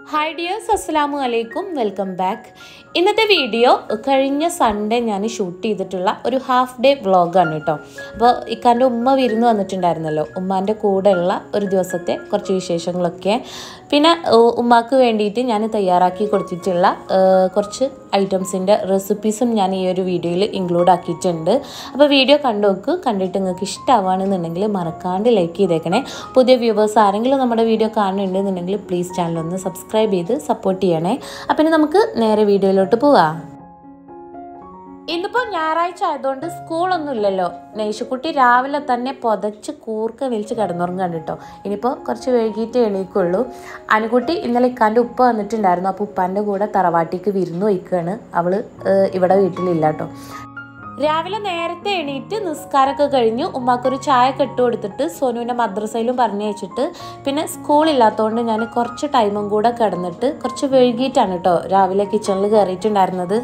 Hi dears, അസ്സലാമു അലൈക്കും, welcome back. ഇന്നത്തെ വീഡിയോ കഴിഞ്ഞ സൺഡേ ഞാൻ ഷൂട്ട് ചെയ്തിട്ടുള്ള ഒരു ഹാഫ് ഡേ വ്ളോഗാണ് കേട്ടോ. അപ്പോൾ ഇക്കാൻ്റെ ഉമ്മ വിരുന്ന് വന്നിട്ടുണ്ടായിരുന്നല്ലോ, ഉമ്മാൻ്റെ കൂടെയുള്ള ഒരു ദിവസത്തെ കുറച്ച് വിശേഷങ്ങളൊക്കെ, പിന്നെ ഉമ്മാക്ക് വേണ്ടിയിട്ട് ഞാൻ തയ്യാറാക്കി കൊടുത്തിട്ടുള്ള കുറച്ച് ഐറ്റംസിൻ്റെ റെസിപ്പീസും ഞാൻ ഈ ഒരു വീഡിയോയിൽ ഇൻക്ലൂഡ് ആക്കിയിട്ടുണ്ട്. അപ്പോൾ വീഡിയോ കണ്ടു നോക്ക്, കണ്ടിട്ട് നിങ്ങൾക്ക് ഇഷ്ടമാവുകയാണെന്നുണ്ടെങ്കിൽ മറക്കാണ്ട് ലൈക്ക് ചെയ്തേക്കണേ. പുതിയ വ്യൂവേഴ്സ് ആരെങ്കിലും നമ്മുടെ വീഡിയോ കാണുന്നുണ്ടെന്നുണ്ടെങ്കിൽ പ്ലീസ് ചാനലൊന്ന് സബ്സ്ക്രൈബ് ചെയ്ത് സപ്പോർട്ട് ചെയ്യണേ. അപ്പം നമുക്ക് നേരെ വീഡിയോയിലോട്ട് പോവാം. ഇന്നിപ്പോൾ ഞായറാഴ്ച ആയതുകൊണ്ട് സ്കൂളൊന്നും ഇല്ലല്ലോ. നൈഷുക്കുട്ടി രാവിലെ തന്നെ പുതച്ച് കൂർക്ക വലിച്ച് കിടന്നുറങ്ങാണ് കേട്ടോ. ഇനിയിപ്പോൾ കുറച്ച് വൈകിട്ട് എണീക്കുള്ളൂ. അനുകുട്ടി ഇന്നലെ ഇക്കാൻ്റെ ഉപ്പ വന്നിട്ടുണ്ടായിരുന്നു. അപ്പോൾ ഉപ്പാൻ്റെ കൂടെ തറവാട്ടിക്ക് വിരുന്ന് വയ്ക്കുകയാണ്. അവൾ ഇവിടെ വീട്ടിലില്ല കേട്ടോ. രാവിലെ നേരത്തെ എണീറ്റ് നിസ്കാരമൊക്കെ കഴിഞ്ഞു ഉമ്മാക്കൊരു ചായ ഇട്ട് കൊടുത്തിട്ട് സോനുവിൻ്റെ മദ്രസയിലും പറഞ്ഞയച്ചിട്ട് പിന്നെ സ്കൂളില്ലാത്തതുകൊണ്ട് ഞാൻ കുറച്ച് ടൈമും കൂടെ കിടന്നിട്ട് കുറച്ച് വൈകിട്ടാണ് കേട്ടോ രാവിലെ കിച്ചണിൽ കയറിയിട്ടുണ്ടായിരുന്നത്.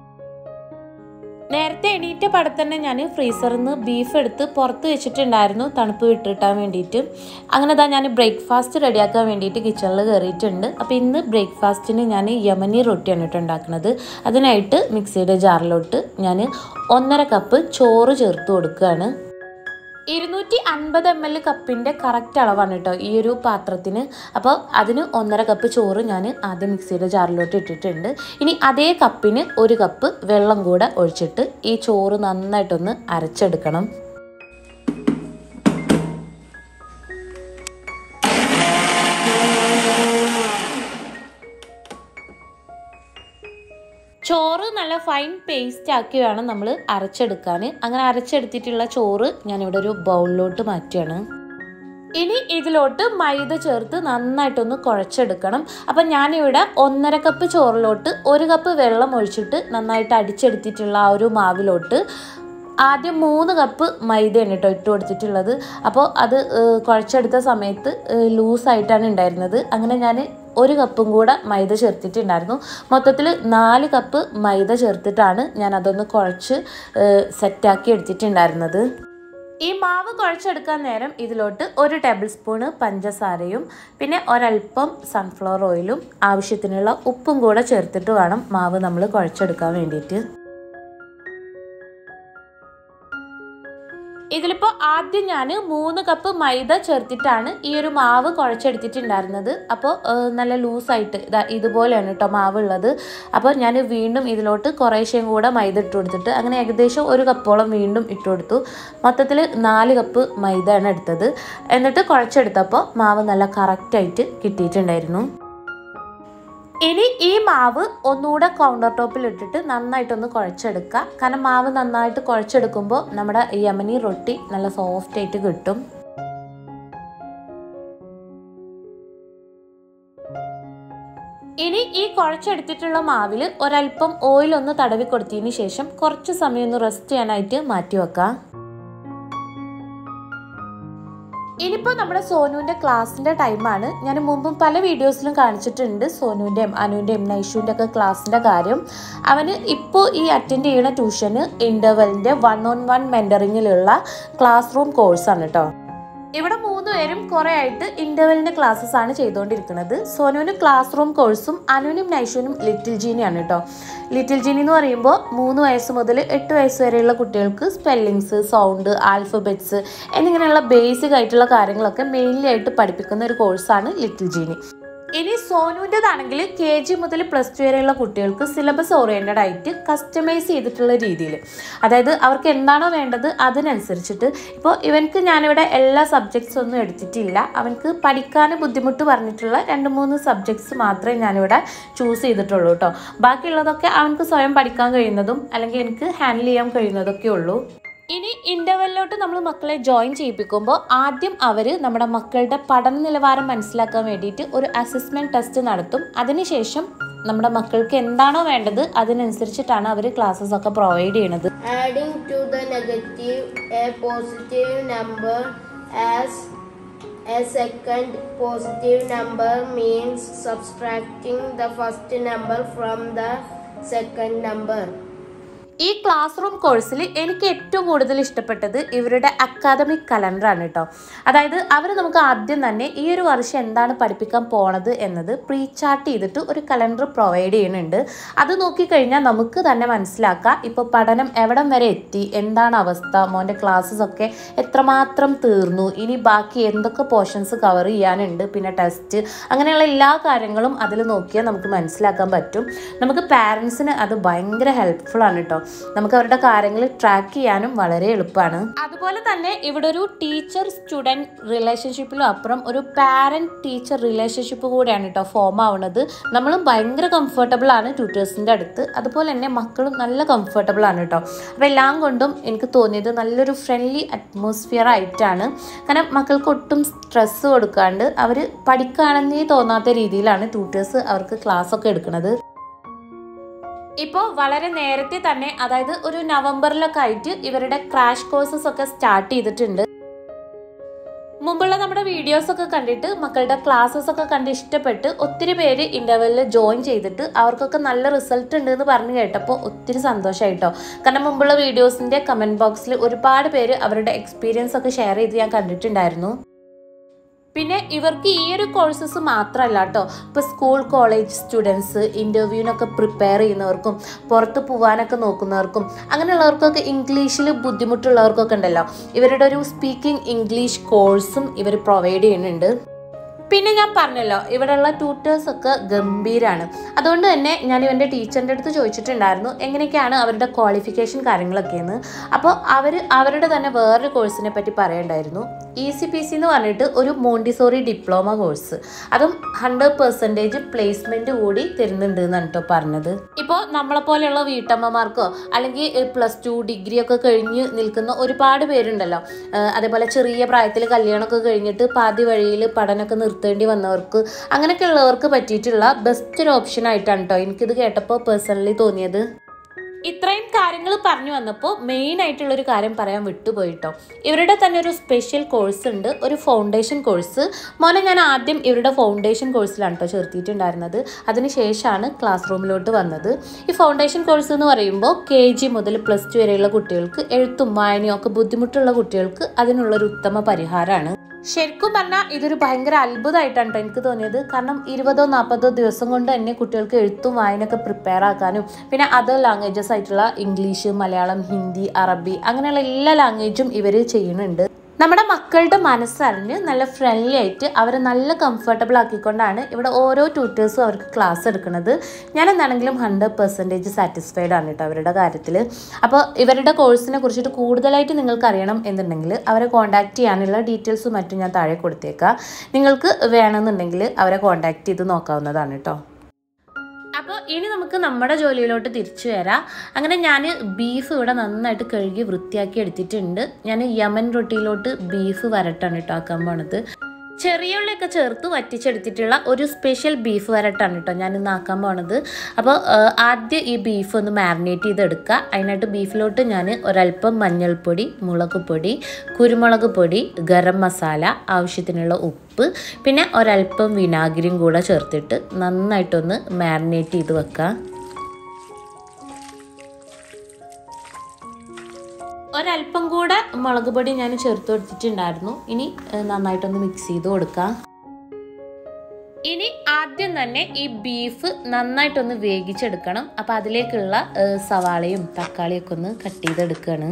നേരത്തെ എണീറ്റ പടം തന്നെ ഞാൻ ഫ്രീസറിൽ നിന്ന് ബീഫ് എടുത്ത് പുറത്ത് വെച്ചിട്ടുണ്ടായിരുന്നു തണുപ്പ് വിട്ടിട്ടാൻ വേണ്ടിയിട്ട്. അങ്ങനെ ഞാൻ ബ്രേക്ക്ഫാസ്റ്റ് റെഡിയാക്കാൻ വേണ്ടിയിട്ട് കിച്ചണിൽ കയറിയിട്ടുണ്ട്. അപ്പോൾ ഇന്ന് ബ്രേക്ക്ഫാസ്റ്റിന് ഞാൻ യമനി റൊട്ടിയാണ് കേട്ടോ ഉണ്ടാക്കുന്നത്. അതിനായിട്ട് മിക്സിയുടെ ജാറിലോട്ട് ഞാൻ 1.5 കപ്പ് ചോറ് ചേർത്ത് കൊടുക്കുകയാണ്. 250 ml കപ്പിൻ്റെ കറക്റ്റ് അളവാണ് കേട്ടോ ഈ ഒരു പാത്രത്തിന്. അപ്പോൾ അതിന് 1.5 കപ്പ് ചോറ് ഞാൻ ആദ്യം മിക്സിയുടെ ജാറിലോട്ട് ഇട്ടിട്ടുണ്ട്. ഇനി അതേ കപ്പിന് 1 കപ്പ് വെള്ളം കൂടെ ഒഴിച്ചിട്ട് ഈ ചോറ് നന്നായിട്ടൊന്ന് അരച്ചെടുക്കണം. ചോറ് നല്ല ഫൈൻ പേസ്റ്റ് ആക്കി വേണം നമ്മൾ അരച്ചെടുക്കാൻ. അങ്ങനെ അരച്ചെടുത്തിട്ടുള്ള ചോറ് ഞാനിവിടെ ഒരു ബൗളിലോട്ട് മാറ്റുകയാണ്. ഇനി ഇതിലോട്ട് മൈദ ചേർത്ത് നന്നായിട്ടൊന്ന് കുഴച്ചെടുക്കണം. അപ്പം ഞാനിവിടെ 1.5 കപ്പ് ചോറിലോട്ട് 1 കപ്പ് വെള്ളം ഒഴിച്ചിട്ട് നന്നായിട്ട് അടിച്ചെടുത്തിട്ടുള്ള ആ ഒരു മാവിലോട്ട് ആദ്യം 3 കപ്പ് മൈദയാണ് കേട്ടോ ഇട്ട് കൊടുത്തിട്ടുള്ളത്. അപ്പോൾ അത് കുഴച്ചെടുത്ത സമയത്ത് ലൂസായിട്ടാണ് ഉണ്ടായിരുന്നത്. അങ്ങനെ ഞാൻ 1 കപ്പും കൂടെ മൈദ ചേർത്തിട്ടുണ്ടായിരുന്നു. മൊത്തത്തിൽ 4 കപ്പ് മൈദ ചേർത്തിട്ടാണ് ഞാൻ അതൊന്ന് കുഴച്ച് സെറ്റാക്കി എടുത്തിട്ടുണ്ടായിരുന്നത്. ഈ മാവ് കുഴച്ചെടുക്കാൻ നേരം ഇതിലോട്ട് 1 ടേബിൾ സ്പൂണ് പഞ്ചസാരയും പിന്നെ ഒരൽപ്പം സൺഫ്ലവർ ഓയിലും ആവശ്യത്തിനുള്ള ഉപ്പും കൂടെ ചേർത്തിട്ട് വേണം മാവ് നമ്മൾ കുഴച്ചെടുക്കാൻ വേണ്ടിയിട്ട്. ഇതിലിപ്പോൾ ആദ്യം ഞാൻ 3 കപ്പ് മൈദ ചേർത്തിട്ടാണ് ഈ ഒരു മാവ് കുഴച്ചെടുത്തിട്ടുണ്ടായിരുന്നത്. അപ്പോൾ നല്ല ലൂസായിട്ട് ഇതുപോലെയാണ് കേട്ടോ മാവ് ഉള്ളത്. അപ്പോൾ ഞാൻ വീണ്ടും ഇതിലോട്ട് കുറേശ്ശേയും കൂടെ മൈദ ഇട്ട് കൊടുത്തിട്ട് അങ്ങനെ ഏകദേശം 1 കപ്പോളം വീണ്ടും ഇട്ട് കൊടുത്തു. മൊത്തത്തിൽ 4 കപ്പ് മൈദയാണ് എടുത്തത്. എന്നിട്ട് കുഴച്ചെടുത്തപ്പോൾ മാവ് നല്ല കറക്റ്റായിട്ട് കിട്ടിയിട്ടുണ്ടായിരുന്നു. ഇനി ഈ മാവ് ഒന്നുകൂടെ കൗണ്ടർ ടോപ്പിൽ ഇട്ടിട്ട് നന്നായിട്ടൊന്ന് കുഴച്ചെടുക്കുക. കാരണം മാവ് നന്നായിട്ട് കുഴച്ചെടുക്കുമ്പോൾ നമ്മുടെ യമനി റൊട്ടി നല്ല സോഫ്റ്റ് ആയിട്ട് കിട്ടും. ഇനി ഈ കുഴച്ചെടുത്തിട്ടുള്ള മാവിൽ ഒരൽപ്പം ഓയിലൊന്ന് തടവി കൊടുത്തതിന് ശേഷം കുറച്ച് സമയം ഒന്ന് റെസ്റ്റ് ചെയ്യാനായിട്ട് മാറ്റി വെക്കാം. ഇനിയിപ്പോൾ നമ്മുടെ സോനുവിൻ്റെ ക്ലാസ്സിൻ്റെ ടൈമാണ്. ഞാൻ മുമ്പും പല വീഡിയോസിലും കാണിച്ചിട്ടുണ്ട് സോനുവിൻ്റെയും അനുവിൻ്റെയും നൈഷുവിൻ്റെ ഒക്കെ ക്ലാസ്സിൻ്റെ കാര്യം. അവന് ഇപ്പോൾ ഈ അറ്റൻഡ് ചെയ്യുന്ന ട്യൂഷന് ഇൻ്റർവെലിൻ്റെ 1-on-1 മെൻറ്ററിങ്ങിലുള്ള ക്ലാസ് റൂം കോഴ്സാണ് കേട്ടോ. ഇവിടെ 3 പേരും കുറേ ആയിട്ട് ഇൻ്റർവെലിൻ്റെ ക്ലാസ്സസ് ആണ് ചെയ്തുകൊണ്ടിരിക്കുന്നത്. സോനുവിന് ക്ലാസ് റൂം കോഴ്സും അനുവിനും നൈഷുവിനും ലിറ്റിൽ ജീനിയാണ് കേട്ടോ. ലിറ്റിൽ ജീനി എന്ന് പറയുമ്പോൾ 3 വയസ്സ് മുതൽ 8 വയസ്സ് വരെയുള്ള കുട്ടികൾക്ക് സ്പെല്ലിങ്സ്, സൗണ്ട്, ആൽഫബറ്റ്സ് എന്നിങ്ങനെയുള്ള ബേസിക് ആയിട്ടുള്ള കാര്യങ്ങളൊക്കെ മെയിൻലി ആയിട്ട് പഠിപ്പിക്കുന്ന ഒരു കോഴ്സാണ് ലിറ്റിൽ ജീനി. ഇനി സോനുവിൻ്റെതാണെങ്കിൽ KG മുതൽ +2 വരെയുള്ള കുട്ടികൾക്ക് സിലബസ് ഓറിയൻറ്റഡ് ആയിട്ട് കസ്റ്റമൈസ് ചെയ്തിട്ടുള്ള രീതിയിൽ, അതായത് അവർക്ക് എന്താണോ വേണ്ടത് അതിനനുസരിച്ചിട്ട്. ഇപ്പോൾ ഇവൻക്ക് ഞാനിവിടെ എല്ലാ സബ്ജക്ട്സ് ഒന്നും എടുത്തിട്ടില്ല. അവൻക്ക് പഠിക്കാൻ ബുദ്ധിമുട്ട് പറഞ്ഞിട്ടുള്ള 2-3 സബ്ജക്ട്സ് മാത്രമേ ഞാനിവിടെ ചൂസ് ചെയ്തിട്ടുള്ളൂ കേട്ടോ. ബാക്കിയുള്ളതൊക്കെ അവൻക്ക് സ്വയം പഠിക്കാൻ കഴിയുന്നതും അല്ലെങ്കിൽ എനിക്ക് ഹാൻഡിൽ ചെയ്യാൻ കഴിയുന്നതൊക്കെ ഉള്ളൂ. ഇനി ഇൻ്റർവെല്ലിലോട്ട് നമ്മൾ മക്കളെ ജോയിൻ ചെയ്യിപ്പിക്കുമ്പോൾ ആദ്യം അവർ നമ്മുടെ മക്കളുടെ പഠന നിലവാരം മനസ്സിലാക്കാൻ വേണ്ടിയിട്ട് ഒരു അസസ്മെൻറ്റ് ടെസ്റ്റ് നടത്തും. അതിനുശേഷം നമ്മുടെ മക്കൾക്ക് എന്താണോ വേണ്ടത് അതിനനുസരിച്ചിട്ടാണ് അവർ ക്ലാസ്സസ് ഒക്കെ പ്രൊവൈഡ് ചെയ്യുന്നത്. Adding to the negative a positive number as a second positive number means subtracting the first number from the second number. ഈ ക്ലാസ് റൂം കോഴ്സിൽ എനിക്ക് ഏറ്റവും കൂടുതൽ ഇഷ്ടപ്പെട്ടത് ഇവരുടെ അക്കാദമിക് കലണ്ടറാണ് കേട്ടോ. അതായത് അവർ നമുക്ക് ആദ്യം തന്നെ ഈ ഒരു വർഷം എന്താണ് പഠിപ്പിക്കാൻ പോണത് എന്നത് പ്രീ ചാർട്ട് ചെയ്തിട്ട് ഒരു കലണ്ടർ പ്രൊവൈഡ് ചെയ്യുന്നുണ്ട്. അത് നോക്കിക്കഴിഞ്ഞാൽ നമുക്ക് തന്നെ മനസ്സിലാക്കാം ഇപ്പോൾ പഠനം എവിടം വരെ എത്തി, എന്താണ് അവസ്ഥ, മോൻ്റെ ക്ലാസ്സസ് ഒക്കെ എത്രമാത്രം തീർന്നു, ഇനി ബാക്കി എന്തൊക്കെ പോർഷൻസ് കവർ ചെയ്യാനുണ്ട്, പിന്നെ ടെസ്റ്റ്, അങ്ങനെയുള്ള എല്ലാ കാര്യങ്ങളും അതിൽ നോക്കിയാൽ നമുക്ക് മനസ്സിലാക്കാൻ പറ്റും. നമുക്ക് പാരൻസിന് അത് ഭയങ്കര ഹെൽപ്ഫുൾ ആണ് കേട്ടോ. നമുക്ക് അവരുടെ കാര്യങ്ങൾ ട്രാക്ക് ചെയ്യാനും വളരെ എളുപ്പമാണ്. അതുപോലെ തന്നെ ഇവിടെ ഒരു ടീച്ചർ സ്റ്റുഡൻറ് റിലേഷൻഷിപ്പിലും അപ്പുറം ഒരു പാരന്റ് ടീച്ചർ റിലേഷൻഷിപ്പ് കൂടെയാണ് കേട്ടോ ഫോം ആവുന്നത്. നമ്മളും ഭയങ്കര കംഫർട്ടബിൾ ആണ് ട്യൂട്ടേഴ്സിൻ്റെ അടുത്ത്, അതുപോലെ തന്നെ മക്കളും നല്ല കംഫർട്ടബിൾ ആണ് കേട്ടോ. അപ്പോൾ എല്ലാം കൊണ്ടും എനിക്ക് തോന്നിയത് നല്ലൊരു ഫ്രണ്ട്ലി അറ്റ്മോസ്ഫിയർ ആയിട്ടാണ്. കാരണം മക്കൾക്ക് ഒട്ടും സ്ട്രെസ് കൊടുക്കാണ്ട് അവർ പഠിക്കുകയാണെന്നേ തോന്നാത്ത രീതിയിലാണ് ട്യൂട്ടേഴ്സ് അവർക്ക് ക്ലാസ് ഒക്കെ എടുക്കുന്നത്. ഇപ്പോൾ വളരെ നേരത്തെ തന്നെ, അതായത് ഒരു നവംബറിലൊക്കെ ആയിട്ട് ഇവരുടെ ക്രാഷ് കോഴ്സസ് ഒക്കെ സ്റ്റാർട്ട് ചെയ്തിട്ടുണ്ട്. മുമ്പുള്ള നമ്മുടെ വീഡിയോസൊക്കെ കണ്ടിട്ട് മക്കളുടെ ക്ലാസ്സസ് ഒക്കെ കണ്ട് ഇഷ്ടപ്പെട്ട് ഒത്തിരി പേര് ഇൻ്റർവെല്ലിൽ ജോയിൻ ചെയ്തിട്ട് അവർക്കൊക്കെ നല്ല റിസൾട്ട് ഉണ്ട് എന്ന് പറഞ്ഞു കേട്ടപ്പോൾ ഒത്തിരി സന്തോഷമായിട്ടോ. കാരണം മുമ്പുള്ള വീഡിയോസിൻ്റെ കമൻറ്റ് ബോക്സിൽ ഒരുപാട് പേര് അവരുടെ എക്സ്പീരിയൻസ് ഒക്കെ ഷെയർ ചെയ്ത് ഞാൻ കണ്ടിട്ടുണ്ടായിരുന്നു. പിന്നെ ഇവർക്ക് ഈ ഒരു കോഴ്സസ് മാത്രമല്ല കേട്ടോ, ഇപ്പോൾ സ്കൂൾ കോളേജ് സ്റ്റുഡൻസ്, ഇൻ്റർവ്യൂവിനൊക്കെ പ്രിപ്പയർ ചെയ്യുന്നവർക്കും പുറത്ത് പോകാനൊക്കെ നോക്കുന്നവർക്കും അങ്ങനെയുള്ളവർക്കൊക്കെ ഇംഗ്ലീഷിൽ ബുദ്ധിമുട്ടുള്ളവർക്കൊക്കെ ഉണ്ടല്ലോ, ഇവരുടെ ഒരു സ്പീക്കിംഗ് ഇംഗ്ലീഷ് കോഴ്സും ഇവർ പ്രൊവൈഡ് ചെയ്യുന്നുണ്ട്. പിന്നെ ഞാൻ പറഞ്ഞല്ലോ ഇവിടെയുള്ള ട്യൂട്ടേഴ്സൊക്കെ ഗംഭീരമാണ്. അതുകൊണ്ട് തന്നെ ഞാൻ ഇവൻ്റെ ടീച്ചറിൻ്റെ അടുത്ത് ചോദിച്ചിട്ടുണ്ടായിരുന്നു എങ്ങനെയൊക്കെയാണ് അവരുടെ ക്വാളിഫിക്കേഷൻ കാര്യങ്ങളൊക്കെയെന്ന്. അപ്പോൾ അവരുടെ തന്നെ വേറൊരു കോഴ്സിനെ പറ്റി പറയണ്ടായിരുന്നു. ECPC എന്ന് പറഞ്ഞിട്ട് ഒരു മോണ്ടിസോറി ഡിപ്ലോമ കോഴ്സ്, അതും 100% പ്ലേസ്മെൻറ്റ് കൂടി തരുന്നുണ്ട് എന്നാണ് കേട്ടോ പറഞ്ഞത്. ഇപ്പോൾ നമ്മളെപ്പോലെയുള്ള വീട്ടമ്മമാർക്കോ അല്ലെങ്കിൽ +2 ഡിഗ്രി ഒക്കെ കഴിഞ്ഞ് നിൽക്കുന്ന ഒരുപാട് പേരുണ്ടല്ലോ, അതേപോലെ ചെറിയ പ്രായത്തിൽ കല്യാണമൊക്കെ കഴിഞ്ഞിട്ട് പാതി വഴിയിൽ പഠനമൊക്കെ നിർത്തേണ്ടി വന്നവർക്ക്, അങ്ങനെയൊക്കെ ഉള്ളവർക്ക് പറ്റിയിട്ടുള്ള ബെസ്റ്റ് ഒരു ഓപ്ഷൻ ആയിട്ടാണ് കേട്ടോ എനിക്കിത് കേട്ടപ്പോൾ പേഴ്സണലി തോന്നിയത്. ഇത്രയും കാര്യങ്ങൾ പറഞ്ഞു വന്നപ്പോൾ മെയിൻ ആയിട്ടുള്ളൊരു കാര്യം പറയാൻ വിട്ടുപോയിട്ടോ. ഇവരുടെ തന്നെ ഒരു സ്പെഷ്യൽ കോഴ്സ് ഉണ്ട്, ഒരു ഫൗണ്ടേഷൻ കോഴ്സ്. മോനെ ഞാൻ ആദ്യം ഇവരുടെ ഫൗണ്ടേഷൻ കോഴ്സിലാണ് കേട്ടോ ചേർത്തിട്ടുണ്ടായിരുന്നത്. അതിനുശേഷമാണ് ക്ലാസ് റൂമിലോട്ട് വന്നത്. ഈ ഫൗണ്ടേഷൻ കോഴ്സ് എന്ന് പറയുമ്പോൾ KG മുതൽ +2 വരെയുള്ള കുട്ടികൾക്ക്, എഴുത്തും വായനയും ഒക്കെ ബുദ്ധിമുട്ടുള്ള കുട്ടികൾക്ക് അതിനുള്ളൊരു ഉത്തമ പരിഹാരമാണ്. ശരിക്കും പറഞ്ഞാൽ ഇതൊരു ഭയങ്കര അത്ഭുതമായിട്ടാണ് കേട്ടോ എനിക്ക് തോന്നിയത്. കാരണം 20-40 ദിവസം കൊണ്ട് തന്നെ കുട്ടികൾക്ക് എഴുത്തും വായനയൊക്കെ പ്രിപ്പയർ ആക്കാനും, പിന്നെ അതർ ലാംഗ്വേജസ് ആയിട്ടുള്ള ഇംഗ്ലീഷ്, മലയാളം, ഹിന്ദി, അറബി അങ്ങനെയുള്ള എല്ലാ ലാംഗ്വേജും ഇവർ ചെയ്യുന്നുണ്ട്. നമ്മുടെ മക്കളുടെ മനസ്സറിഞ്ഞ് നല്ല ഫ്രണ്ട്ലി ആയിട്ട് അവരെ നല്ല കംഫർട്ടബിൾ ആക്കിക്കൊണ്ടാണ് ഇവിടെ ഓരോ ട്യൂട്ടേഴ്സും അവർക്ക് ക്ലാസ് എടുക്കുന്നത്. ഞാൻ എന്താണെങ്കിലും 100% സാറ്റിസ്ഫൈഡ് ആണ് കേട്ടോ അവരുടെ കാര്യത്തിൽ. അപ്പോൾ ഇവരുടെ കോഴ്സിനെ കുറിച്ചിട്ട് കൂടുതലായിട്ട് നിങ്ങൾക്ക് അറിയണം എന്നുണ്ടെങ്കിൽ അവരെ കോൺടാക്ട് ചെയ്യാനുള്ള ഡീറ്റെയിൽസും മറ്റും ഞാൻ താഴെ കൊടുത്തേക്കാം. നിങ്ങൾക്ക് വേണമെന്നുണ്ടെങ്കിൽ അവരെ കോൺടാക്ട് ചെയ്ത് നോക്കാവുന്നതാണ് കേട്ടോ. അപ്പോൾ ഇനി നമുക്ക് നമ്മുടെ ജോലിയിലോട്ട് തിരിച്ചു വരാം. അങ്ങനെ ഞാൻ ബീഫ് ഇവിടെ നന്നായിട്ട് കഴുകി വൃത്തിയാക്കി എടുത്തിട്ടുണ്ട്. ഞാൻ യമൻ റൊട്ടിയിലോട്ട് ബീഫ് വരട്ടാണ് കേട്ടോ ആക്കാൻ പോണത്. ചെറിയ ഉള്ളിയൊക്കെ ചേർത്ത് വറ്റിച്ചെടുത്തിട്ടുള്ള ഒരു സ്പെഷ്യൽ ബീഫ് വരട്ടാണ് കേട്ടോ ഞാൻ ഇന്ന് ആക്കാൻ പോണത്. അപ്പോൾ ആദ്യം ഈ ബീഫ് ഒന്ന് മാരിനേറ്റ് ചെയ്തെടുക്കുക. അതിനായിട്ട് ബീഫിലോട്ട് ഞാൻ ഒരല്പം മഞ്ഞൾപ്പൊടി, മുളക് പൊടി, കുരുമുളക് പൊടി, ഗരം മസാല, ആവശ്യത്തിനുള്ള ഉപ്പ്, പിന്നെ ഒരല്പം വിനാഗിരിയും കൂടെ ചേർത്തിട്ട് നന്നായിട്ടൊന്ന് മാരിനേറ്റ് ചെയ്ത് വെക്കുക. ഒരല്പം കൂടെ മുളക് പൊടി ഞാൻ ചേർത്ത് കൊടുത്തിട്ടുണ്ടായിരുന്നു. ഇനി നന്നായിട്ടൊന്ന് മിക്സ് ചെയ്ത് കൊടുക്കാം. ഇനി ആദ്യം തന്നെ ഈ ബീഫ് നന്നായിട്ടൊന്ന് വേവിച്ചെടുക്കണം. അപ്പോൾ അതിലേക്കുള്ള സവാളയും തക്കാളിയൊക്കെ ഒന്ന് കട്ട് ചെയ്തെടുക്കുകയാണ്.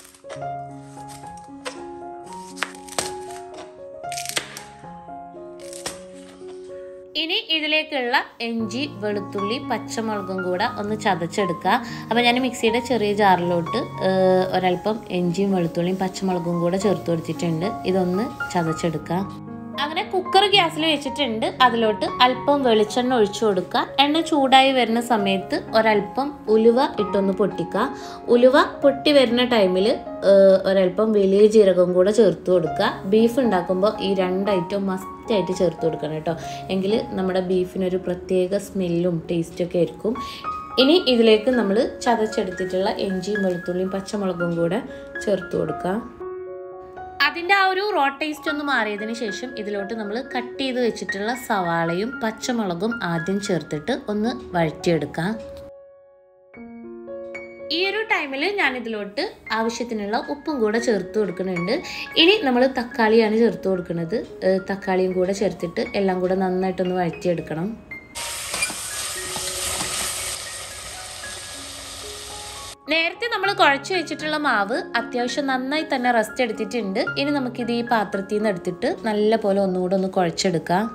ഇനി ഇതിലേക്കുള്ള ഇഞ്ചി, വെളുത്തുള്ളി, പച്ചമുളകും കൂടെ ഒന്ന് ചതച്ചെടുക്കുക. അപ്പോൾ ഞാൻ മിക്സിയുടെ ചെറിയ ജാറിലോട്ട് ഒരല്പം ഇഞ്ചിയും വെളുത്തുള്ളിയും പച്ചമുളകും കൂടെ ചേർത്ത് കൊടുത്തിട്ടുണ്ട്. ഇതൊന്ന് ചതച്ചെടുക്കുക. അങ്ങനെ കുക്കർ ഗ്യാസിൽ വെച്ചിട്ടുണ്ട്. അതിലോട്ട് അല്പം വെളിച്ചെണ്ണ ഒഴിച്ചു കൊടുക്കുക. എണ്ണ ചൂടായി വരുന്ന സമയത്ത് ഒരല്പം ഉലുവ ഇട്ടൊന്ന് പൊട്ടിക്കുക. ഉലുവ പൊട്ടി വരുന്ന ടൈമിൽ ഒരല്പം വലിയ ജീരകം കൂടെ ചേർത്ത് കൊടുക്കുക. ബീഫ് ഉണ്ടാക്കുമ്പോൾ ഈ 2 ഐറ്റം മസ്റ്റായിട്ട് ചേർത്ത് കൊടുക്കണം കേട്ടോ. എങ്കിൽ നമ്മുടെ ബീഫിനൊരു പ്രത്യേക സ്മെല്ലും ടേസ്റ്റൊക്കെ ആയിരിക്കും. ഇനി ഇതിലേക്ക് നമ്മൾ ചതച്ചെടുത്തിട്ടുള്ള ഇഞ്ചിയും വെളുത്തുള്ളിയും പച്ചമുളകും കൂടെ ചേർത്ത് കൊടുക്കുക. അതിൻ്റെ ആ ഒരു റോ ടേസ്റ്റ് ഒന്ന് മാറിയതിന് ശേഷം ഇതിലോട്ട് നമ്മൾ കട്ട് ചെയ്ത് വെച്ചിട്ടുള്ള സവാളയും പച്ചമുളകും ആദ്യം ചേർത്തിട്ട് ഒന്ന് വഴറ്റിയെടുക്കാം. ഈ ഒരു ടൈമിൽ ഞാനിതിലോട്ട് ആവശ്യത്തിനുള്ള ഉപ്പും കൂടെ ചേർത്ത് കൊടുക്കുന്നുണ്ട്. ഇനി നമ്മൾ തക്കാളിയാണ് ചേർത്ത് കൊടുക്കുന്നത്. തക്കാളിയും കൂടെ ചേർത്തിട്ട് എല്ലാം കൂടെ നന്നായിട്ടൊന്ന് വഴറ്റിയെടുക്കണം. നേരത്തെ നമ്മൾ കുഴച്ച് വെച്ചിട്ടുള്ള മാവ് അത്യാവശ്യം നന്നായി തന്നെ റെസ്റ്റ് എടുത്തിട്ടുണ്ട്. ഇനി നമുക്കിത് ഈ പാത്രത്തിൽ നിന്ന് എടുത്തിട്ട് നല്ല പോലെ ഒന്നുകൂടെ ഒന്ന് കുഴച്ചെടുക്കാം.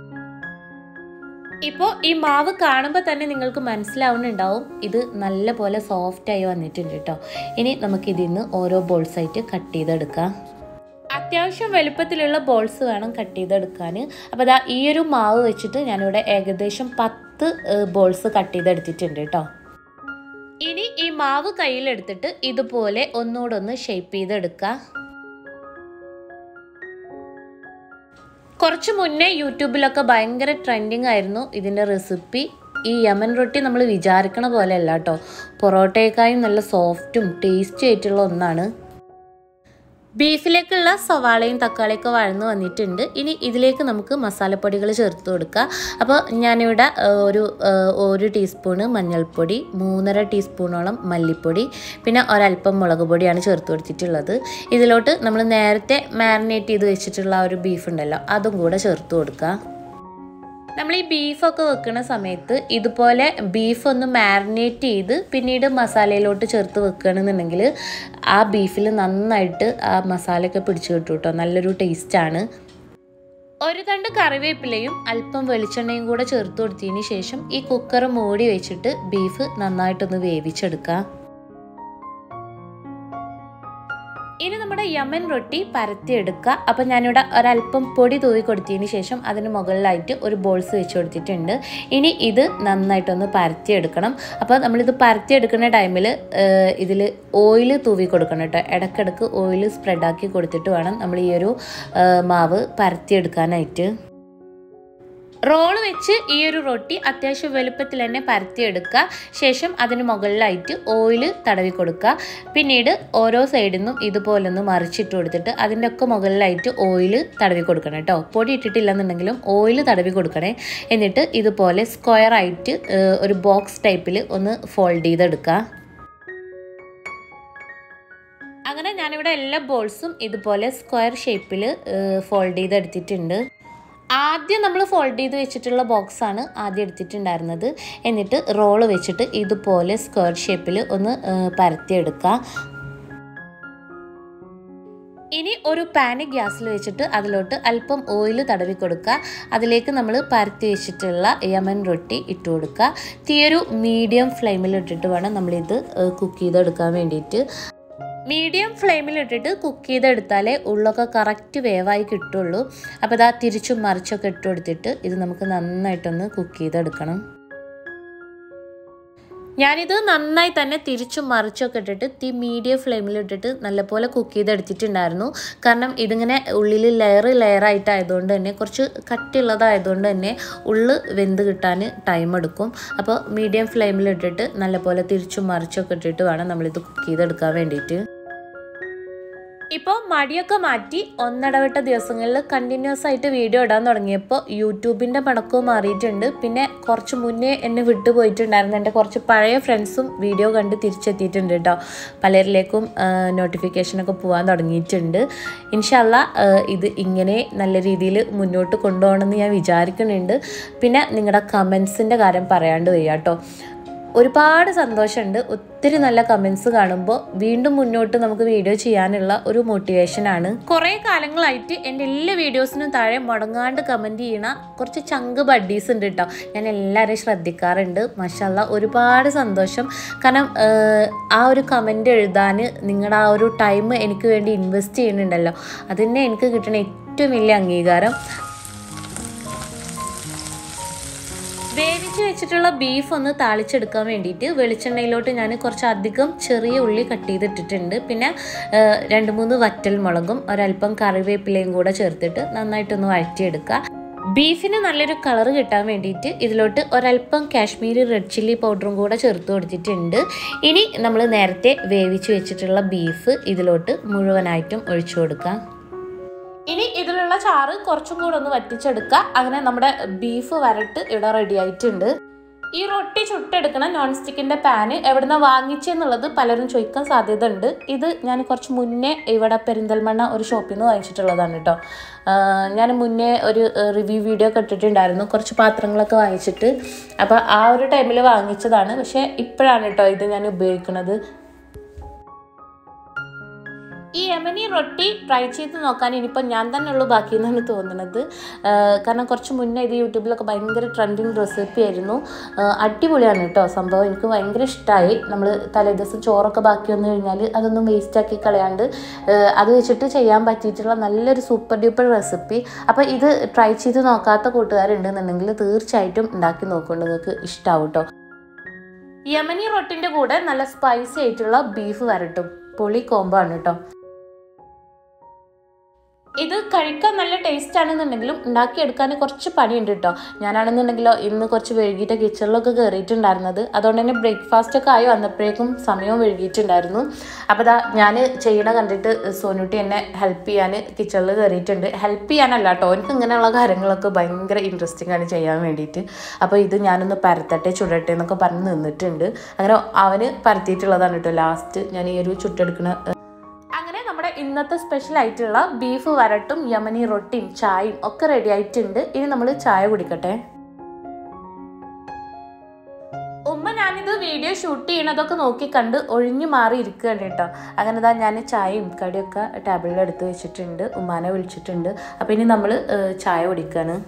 ഇപ്പോൾ ഈ മാവ് കാണുമ്പോൾ തന്നെ നിങ്ങൾക്ക് മനസ്സിലാവുന്നുണ്ടാവും ഇത് നല്ല പോലെ സോഫ്റ്റായി വന്നിട്ടുണ്ട് കേട്ടോ. ഇനി നമുക്കിതിൽ നിന്ന് ഓരോ ബോൾസായിട്ട് കട്ട് ചെയ്തെടുക്കാം. അത്യാവശ്യം വലുപ്പത്തിലുള്ള ബോൾസ് വേണം കട്ട് ചെയ്തെടുക്കാൻ. അപ്പോൾ ദാ ഈ ഒരു മാവ് വെച്ചിട്ട് ഞാനിവിടെ ഏകദേശം 10 ബോൾസ് കട്ട് ചെയ്തെടുത്തിട്ടുണ്ട് കേട്ടോ. ഇനി ഈ മാവ് കയ്യിലെടുത്തിട്ട് ഇതുപോലെ ഒന്നുകൂടെ ഷേപ്പ് ചെയ്തെടുക്കുക. കുറച്ച് മുന്നേ യൂട്യൂബിലൊക്കെ ഭയങ്കര ട്രെൻഡിങ് ആയിരുന്നു ഇതിൻ്റെ റെസിപ്പി. ഈ യമൻ റൊട്ടി നമ്മൾ വിചാരിക്കണ പോലെ അല്ല കേട്ടോ. പൊറോട്ടയേക്കാളും നല്ല സോഫ്റ്റും ടേസ്റ്റി ആയിട്ടുള്ള ഒന്നാണ്. ബീഫിലേക്കുള്ള സവാളയും തക്കാളിയൊക്കെ വഴന്ന് വന്നിട്ടുണ്ട്. ഇനി ഇതിലേക്ക് നമുക്ക് മസാലപ്പൊടികൾ ചേർത്ത് കൊടുക്കുക. അപ്പോൾ ഞാനിവിടെ ഒരു ടീസ്പൂണ് മഞ്ഞൾപ്പൊടി, 3.5 ടീസ്പൂണോളം മല്ലിപ്പൊടി, പിന്നെ ഒരല്പം മുളക് പൊടിയാണ് ചേർത്ത് കൊടുത്തിട്ടുള്ളത്. ഇതിലോട്ട് നമ്മൾ നേരത്തെ മാരിനേറ്റ് ചെയ്ത് വെച്ചിട്ടുള്ള ഒരു ബീഫ് ഉണ്ടല്ലോ, അതും കൂടെ ചേർത്ത് കൊടുക്കുക. നമ്മൾ ഈ ബീഫൊക്കെ വെക്കുന്ന സമയത്ത് ഇതുപോലെ ബീഫ് ഒന്ന് മാരിനേറ്റ് ചെയ്ത് പിന്നീട് മസാലയിലോട്ട് ചേർത്ത് വെക്കുകയാണെന്നുണ്ടെങ്കിൽ ആ ബീഫിൽ നന്നായിട്ട് ആ മസാലയൊക്കെ പിടിച്ചു കിട്ടും കേട്ടോ. നല്ലൊരു ടേസ്റ്റാണ്. ഒരു തണ്ട് കറിവേപ്പിലയും അല്പം വെളിച്ചെണ്ണയും കൂടെ ചേർത്ത് കൊടുത്തതിന് ശേഷം ഈ കുക്കർ മൂടി വെച്ചിട്ട് ബീഫ് നന്നായിട്ടൊന്ന് വേവിച്ചെടുക്കുക. ഇനി നമ്മുടെ യമൻ റൊട്ടി പരത്തിയെടുക്കുക. അപ്പം ഞാനിവിടെ ഒരല്പം പൊടി തൂവി കൊടുത്തതിന് ശേഷം അതിന് മുകളിലായിട്ട് ഒരു ബോൾസ് വെച്ച് കൊടുത്തിട്ടുണ്ട്. ഇനി ഇത് നന്നായിട്ടൊന്ന് പരത്തിയെടുക്കണം. അപ്പോൾ നമ്മളിത് പരത്തിയെടുക്കുന്ന ടൈമിൽ ഇതിൽ ഓയിൽ തൂവി കൊടുക്കണം കേട്ടോ. ഇടയ്ക്കിടയ്ക്ക് ഓയിൽ സ്പ്രെഡാക്കി കൊടുത്തിട്ട് വേണം നമ്മൾ ഈ ഒരു മാവ് പരത്തിയെടുക്കാനായിട്ട്. റോള് വെച്ച് ഈ ഒരു റൊട്ടി അത്യാവശ്യം വലുപ്പത്തിൽ തന്നെ പരത്തിയെടുക്കുക. ശേഷം അതിന് മുകളിലായിട്ട് ഓയിൽ തടവി കൊടുക്കുക. പിന്നീട് ഓരോ സൈഡിൽ നിന്നും ഇതുപോലൊന്ന് മറിച്ചിട്ട് കൊടുത്തിട്ട് അതിൻ്റെ ഒക്കെ മുകളിലായിട്ട് ഓയിൽ തടവി കൊടുക്കണം കേട്ടോ. പൊടി ഇട്ടിട്ടില്ലെന്നുണ്ടെങ്കിലും ഓയിൽ തടവി കൊടുക്കണേ. എന്നിട്ട് ഇതുപോലെ സ്ക്വയറായിട്ട് ഒരു ബോക്സ് ടൈപ്പിൽ ഒന്ന് ഫോൾഡ് ചെയ്തെടുക്കുക. അങ്ങനെ ഞാനിവിടെ എല്ലാ ബോൾസും ഇതുപോലെ സ്ക്വയർ ഷേപ്പിൽ ഫോൾഡ് ചെയ്തെടുത്തിട്ടുണ്ട്. ആദ്യം നമ്മൾ ഫോൾഡ് ചെയ്ത് വെച്ചിട്ടുള്ള ബോക്സാണ് ആദ്യം എടുത്തിട്ടുണ്ടായിരുന്നത്. എന്നിട്ട് റോള് വെച്ചിട്ട് ഇതുപോലെ സ്ക്വയർ ഷേപ്പിൽ ഒന്ന് പരത്തിയെടുക്കുക. ഇനി ഒരു പാന് ഗ്യാസിൽ വെച്ചിട്ട് അതിലോട്ട് അല്പം ഓയിൽ തടവി കൊടുക്കുക. അതിലേക്ക് നമ്മൾ പരത്തി വെച്ചിട്ടുള്ള യമൻ റൊട്ടി ഇട്ട് കൊടുക്കുക. തീയൊരു മീഡിയം ഫ്ലെയിമിൽ ഇട്ടിട്ട് വേണം നമ്മളിത് കുക്ക് ചെയ്തെടുക്കാൻ വേണ്ടിയിട്ട്. മീഡിയം ഫ്ലെയിമിലിട്ടിട്ട് കുക്ക് ചെയ്തെടുത്താലേ ഉള്ളൊക്കെ കറക്റ്റ് വേവായി കിട്ടുള്ളൂ. അപ്പോൾ ഇതാ തിരിച്ചും മറിച്ചൊക്കെ ഇട്ട് കൊടുത്തിട്ട് ഇത് നമുക്ക് നന്നായിട്ടൊന്ന് കുക്ക് ചെയ്തെടുക്കണം. ഞാനിത് നന്നായി തന്നെ തിരിച്ചും മറിച്ചൊക്കെ ഇട്ടിട്ട് തീ മീഡിയം ഫ്ലെയിമിലിട്ടിട്ട് നല്ലപോലെ കുക്ക് ചെയ്തെടുത്തിട്ടുണ്ടായിരുന്നു. കാരണം ഇതിങ്ങനെ ഉള്ളിൽ ലെയറായിട്ടായതുകൊണ്ട് തന്നെ കുറച്ച് കട്ടിയുള്ളതായതുകൊണ്ട് തന്നെ ഉള്ളു വെന്ത് കിട്ടാൻ ടൈം എടുക്കും. അപ്പോൾ മീഡിയം ഫ്ലെയിമിലിട്ടിട്ട് നല്ലപോലെ തിരിച്ചും മറിച്ചൊക്കെ ഇട്ടിട്ട് വേണം നമ്മളിത് കുക്ക് ചെയ്തെടുക്കാൻ വേണ്ടിയിട്ട്. ഇപ്പോൾ മടിയൊക്കെ മാറ്റി ഒന്നിടവിട്ട ദിവസങ്ങളിൽ കണ്ടിന്യൂസ് ആയിട്ട് വീഡിയോ ഇടാൻ തുടങ്ങിയപ്പോൾ യൂട്യൂബിൻ്റെ പടക്കവും മാറിയിട്ടുണ്ട്. പിന്നെ കുറച്ച് മുന്നേ എന്നെ വിട്ടുപോയിട്ടുണ്ടായിരുന്നു എൻ്റെ കുറച്ച് പഴയ ഫ്രണ്ട്സും വീഡിയോ കണ്ട് തിരിച്ചെത്തിയിട്ടുണ്ട് കേട്ടോ. പലരിലേക്കും നോട്ടിഫിക്കേഷനൊക്കെ പോകാൻ തുടങ്ങിയിട്ടുണ്ട്. ഇൻഷാ അല്ലാഹ് ഇത് ഇങ്ങനെ നല്ല രീതിയിൽ മുന്നോട്ട് കൊണ്ടുപോകണമെന്ന് ഞാൻ വിചാരിക്കുന്നുണ്ട്. പിന്നെ നിങ്ങളുടെ കമൻസിൻ്റെ കാര്യം പറയാണ്ട് വയ്യ കേട്ടോ. ഒരുപാട് സന്തോഷമുണ്ട്. ഒത്തിരി നല്ല കമൻസ് കാണുമ്പോൾ വീണ്ടും മുന്നോട്ട് നമുക്ക് വീഡിയോ ചെയ്യാനുള്ള ഒരു മോട്ടിവേഷനാണ്. കുറേ കാലങ്ങളായിട്ട് എൻ്റെ എല്ലാ വീഡിയോസിനും താഴെ മുടങ്ങാണ്ട് കമൻറ്റ് ചെയ്യണ കുറച്ച് ചങ്ക് ബഡ്ഡീസ് ഉണ്ട് കേട്ടോ. ഞാൻ എല്ലാവരെയും ശ്രദ്ധിക്കാറുണ്ട്. മാഷാഅല്ലാഹ് ഒരുപാട് സന്തോഷം. കാരണം ആ ഒരു കമൻറ്റ് എഴുതാൻ നിങ്ങളുടെ ആ ഒരു ടൈം എനിക്ക് വേണ്ടി ഇൻവെസ്റ്റ് ചെയ്യുന്നുണ്ടല്ലോ, അതിനെ എനിക്ക് കിട്ടുന്ന ഏറ്റവും വലിയ അംഗീകാരം. വേവിച്ച് വെച്ചിട്ടുള്ള ബീഫ് ഒന്ന് താളിച്ചെടുക്കാൻ വേണ്ടിയിട്ട് വെളിച്ചെണ്ണയിലോട്ട് ഞാൻ കുറച്ചധികം ചെറിയ ഉള്ളി കട്ട് ചെയ്തിട്ടിട്ടുണ്ട്. പിന്നെ 2-3 വറ്റൽ മുളകും ഒരല്പം കറിവേപ്പിലയും കൂടെ ചേർത്തിട്ട് നന്നായിട്ടൊന്ന് വഴറ്റിയെടുക്കുക. ബീഫിന് നല്ലൊരു കളർ കിട്ടാൻ വേണ്ടിയിട്ട് ഇതിലോട്ട് ഒരല്പം കാശ്മീരി റെഡ് ചില്ലി പൗഡറും കൂടെ ചേർത്ത് കൊടുത്തിട്ടുണ്ട്. ഇനി നമ്മൾ നേരത്തെ വേവിച്ച് വെച്ചിട്ടുള്ള ബീഫ് ഇതിലോട്ട് മുഴുവനായിട്ടും ഒഴിച്ചു കൊടുക്കാം. ഇനി ഇതിലുള്ള ചാറ് കുറച്ചും കൂടെ ഒന്ന് വറ്റിച്ചെടുക്കുക. അങ്ങനെ നമ്മുടെ ബീഫ് വരട്ട് ഇവിടെ റെഡി ആയിട്ടുണ്ട്. ഈ റൊട്ടി ചുട്ടെടുക്കണ നോൺ സ്റ്റിക്കിൻ്റെ പാന് എവിടുന്ന് വാങ്ങിച്ചെന്നുള്ളത് പലരും ചോദിക്കാൻ സാധ്യത ഉണ്ട്. ഇത് ഞാൻ കുറച്ച് മുന്നേ ഇവിടെ പെരിന്തൽമണ്ണ ഒരു ഷോപ്പിൽ നിന്ന് വാങ്ങിച്ചിട്ടുള്ളതാണ് കേട്ടോ. ഞാൻ മുന്നേ ഒരു റിവ്യൂ വീഡിയോ ഒക്കെ ഇട്ടിട്ടുണ്ടായിരുന്നു കുറച്ച് പാത്രങ്ങളൊക്കെ വാങ്ങിച്ചിട്ട്. അപ്പോൾ ആ ഒരു ടൈമിൽ വാങ്ങിച്ചതാണ്. പക്ഷേ ഇപ്പോഴാണ് കേട്ടോ ഇത് ഞാൻ ഉപയോഗിക്കുന്നത്. ഈ യമനി റൊട്ടി ട്രൈ ചെയ്ത് നോക്കാൻ ഇനിയിപ്പോൾ ഞാൻ തന്നെ ഉള്ളൂ ബാക്കിയെന്നാണ് തോന്നുന്നത്. കാരണം കുറച്ച് മുന്നേ ഇത് യൂട്യൂബിലൊക്കെ ഭയങ്കര ട്രെൻഡിങ് റെസിപ്പി ആയിരുന്നു. അടിപൊളിയാണ് കേട്ടോ സംഭവം. എനിക്ക് ഭയങ്കര ഇഷ്ടമായി. നമ്മൾ തലേദിവസം ചോറൊക്കെ ബാക്കി വന്നു കഴിഞ്ഞാൽ അതൊന്നും വേസ്റ്റാക്കി കളയാണ്ട് അത് വെച്ചിട്ട് ചെയ്യാൻ പറ്റിയിട്ടുള്ള നല്ലൊരു സൂപ്പർ ഡ്യൂപ്പർ റെസിപ്പി. അപ്പോൾ ഇത് ട്രൈ ചെയ്ത് നോക്കാത്ത കൂട്ടുകാരുണ്ടെന്നുണ്ടെങ്കിൽ തീർച്ചയായിട്ടും ഉണ്ടാക്കി നോക്കുകൊണ്ട് നിങ്ങൾക്ക് ഇഷ്ടമാവും കേട്ടോ. യമനി റൊട്ടിൻ്റെ കൂടെ നല്ല സ്പൈസി ആയിട്ടുള്ള ബീഫ് വരട്ടും പൊളി കോംബോ ആണ് കേട്ടോ. ഇത് കഴിക്കാൻ നല്ല ടേസ്റ്റ് ആണെന്നുണ്ടെങ്കിലും ഉണ്ടാക്കിയെടുക്കാൻ കുറച്ച് പണിയുണ്ട് കേട്ടോ. ഞാനാണെന്നുണ്ടെങ്കിലോ ഇന്ന് കുറച്ച് വൈകിട്ട് കിച്ചണിലൊക്കെ കയറിയിട്ടുണ്ടായിരുന്നത്. അതുകൊണ്ട് തന്നെ ബ്രേക്ക്ഫാസ്റ്റൊക്കെ ആയി വന്നപ്പോഴേക്കും സമയവും വൈകിയിട്ടുണ്ടായിരുന്നു. അപ്പോൾ ഞാൻ ചെയ്യണ കണ്ടിട്ട് സോനുട്ടി എന്നെ ഹെൽപ്പ് ചെയ്യാൻ കിച്ചണിൽ കയറിയിട്ടുണ്ട്. ഹെൽപ്പ് ചെയ്യാനല്ല കേട്ടോ, എനിക്ക് ഇങ്ങനെയുള്ള കാര്യങ്ങളൊക്കെ ഭയങ്കര ഇൻട്രസ്റ്റിംഗ് ആണ് ചെയ്യാൻ വേണ്ടിയിട്ട്. അപ്പോൾ ഇത് ഞാനൊന്ന് പരത്തട്ടെ ചുടട്ടെ എന്നൊക്കെ പറഞ്ഞ് നിന്നിട്ടുണ്ട്. അങ്ങനെ അവന് പരത്തിയിട്ടുള്ളതാണ് കേട്ടോ ലാസ്റ്റ് ഞാൻ ഈ ഒരു ചുട്ടെടുക്കുന്ന. നമ്മുടെ ഇന്നത്തെ സ്പെഷ്യൽ ആയിട്ടുള്ള ബീഫ് വരട്ടും യമനി റൊട്ടിയും ചായയും ഒക്കെ റെഡി ആയിട്ടുണ്ട്. ഇനി നമ്മൾ ചായ കുടിക്കട്ടെ. ഉമ്മ ഞാനിത് വീഡിയോ ഷൂട്ട് ചെയ്യണതൊക്കെ നോക്കി കണ്ട് ഒഴിഞ്ഞു മാറി ഇരിക്കുകയാണ് കേട്ടോ. അങ്ങനെ ഞാൻ ചായയും കടിയൊക്കെ ടേബിളിൽ എടുത്ത് വെച്ചിട്ടുണ്ട്. ഉമ്മാനെ വിളിച്ചിട്ടുണ്ട്. അപ്പം ഇനി നമ്മൾ ചായ കുടിക്കുകയാണ്.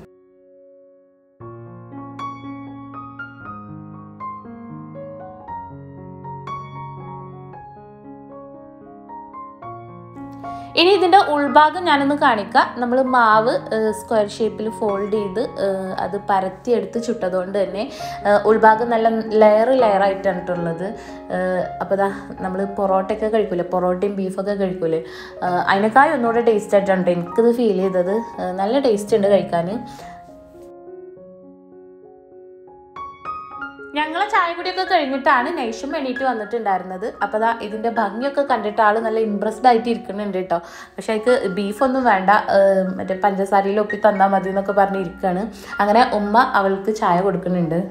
ഇനി ഇതിൻ്റെ ഉൾഭാഗം ഞാനൊന്ന് കാണിക്കാം. നമ്മൾ മാവ് സ്ക്വയർ ഷേപ്പിൽ ഫോൾഡ് ചെയ്ത് അത് പരത്തിയെടുത്ത് ചുട്ടതുകൊണ്ട് തന്നെ ഉൾഭാഗം നല്ല ലെയറായിട്ടാണ് ഇട്ടുള്ളത്. അപ്പോൾ നമ്മൾ പൊറോട്ടയൊക്കെ കഴിക്കൂലേ, പൊറോട്ടയും ബീഫൊക്കെ കഴിക്കൂലേ, അതിനേക്കാളും ഒന്നുകൂടെ ടേസ്റ്റ് ആയിട്ടാണ് എനിക്കിത് ഫീൽ ചെയ്തത്. നല്ല ടേസ്റ്റ് ഉണ്ട് കഴിക്കാൻ. ഞങ്ങളെ ചായ കുടിയൊക്കെ കഴിഞ്ഞിട്ടാണ് നൈഷും എണീറ്റ് വന്നിട്ടുണ്ടായിരുന്നത്. അപ്പോൾ ഇതിൻ്റെ ഭംഗിയൊക്കെ കണ്ടിട്ട് ആൾ നല്ല ഇമ്പ്രസ്ഡ് ആയിട്ട് ഇരിക്കുന്നുണ്ട് കേട്ടോ. പക്ഷേ എനിക്ക് ബീഫൊന്നും വേണ്ട, മറ്റേ പഞ്ചസാരയിൽ ഒപ്പി തന്നാൽ മതി എന്നൊക്കെ പറഞ്ഞ് ഇരിക്കുകയാണ്. അങ്ങനെ ഉമ്മ അവൾക്ക് ചായ കൊടുക്കുന്നുണ്ട്.